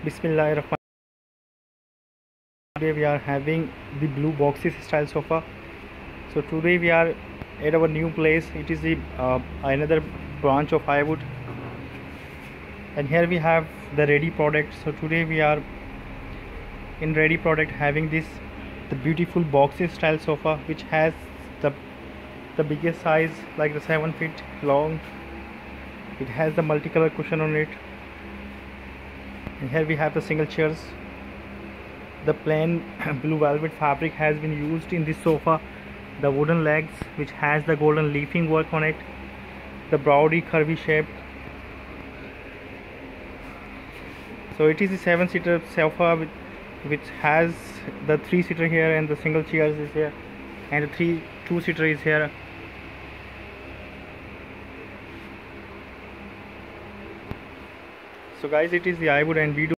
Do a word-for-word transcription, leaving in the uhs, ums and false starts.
Bismillahirrahmanirrahim. Today we are having the blue boxes style sofa. So today we are at our new place. It is the uh, another branch of Highwood, and here we have the ready product. So today we are in ready product having this the beautiful boxes style sofa, which has the the biggest size, like the seven feet long. It has the multicolor cushion on it, and here we have the single chairs. The plain blue velvet fabric has been used in this sofa. The wooden legs, which has the golden leafing work on it. The broady curvy shape. So it is a seven seater sofa with, which has the three seater here, and the single chairs is here, and the three two seater is here. So guys, it is the Highwood, and we do